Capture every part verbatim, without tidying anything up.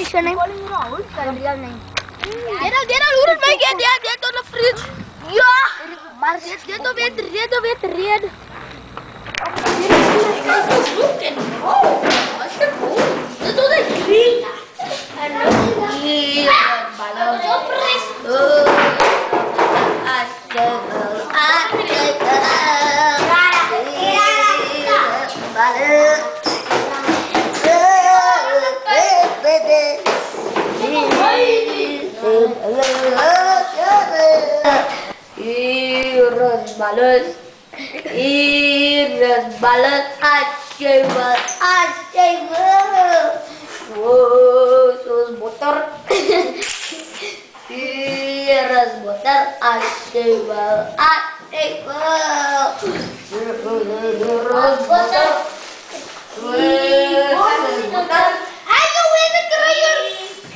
is your name? Your real name. Gerald, Gerald, hoe doet mij get? Ja, dit on the fridge. Ja! Maar dit op het red, op het red. Oh, what's the goal? Dit op het green. En dan hier, ballen. Oh, unforgettable, Iris balas, Iris balas, unstable, unstable. Wow, sos butter. Iris butter, unstable, unstable. Iris butter. Iris butter. Ayo, win the crayons.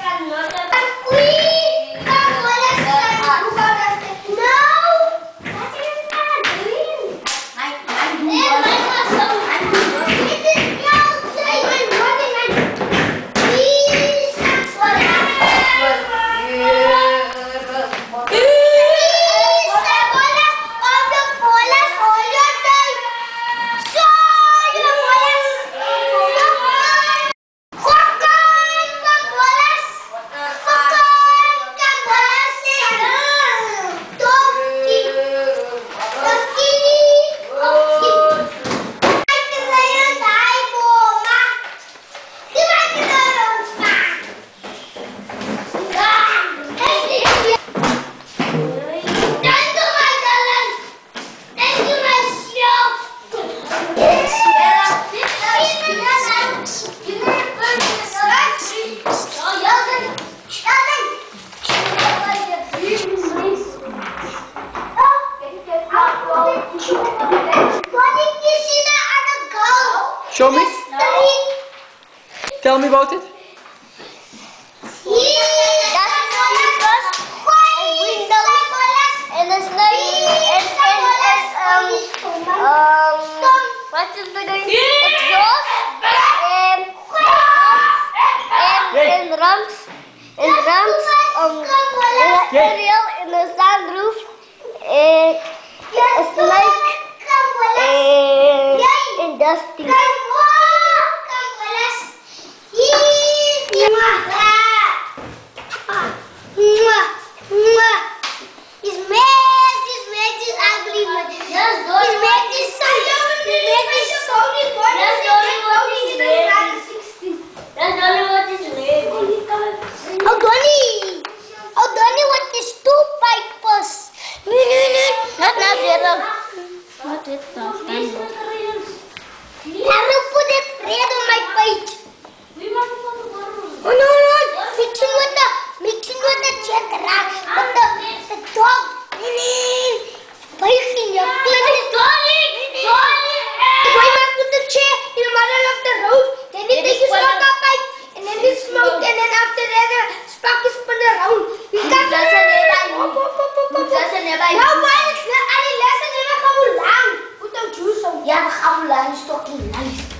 Show me. Tell me about it. And a snake and, and, and um um what's it doing? Exhaust and and and drums and drums um in the aerial in the sunroof and a snake and and dusting. His mate, his mate is ugly, but his mate is so his mate is so that's the only one his mate. That's the only one his mate. Oh, Donnie! Oh, Donnie, what is two pipers? No, no, no. Not now, Zero. Not it, no. I will put it red on my page. Oh, no, no. Mixing with the, mixing with the check, but the, the dog. Biking, you're playing. Dolly! Dolly! Why not put the chair in the middle of the road? Then it takes a smoke up pipe, and then it smoke, and then after that, the spark is spun around. We can't do that. Nou, maar het is niet alleen lessen, we gaan we lang. Moet dan juice. Ja, we gaan we lang, is toch niet nice.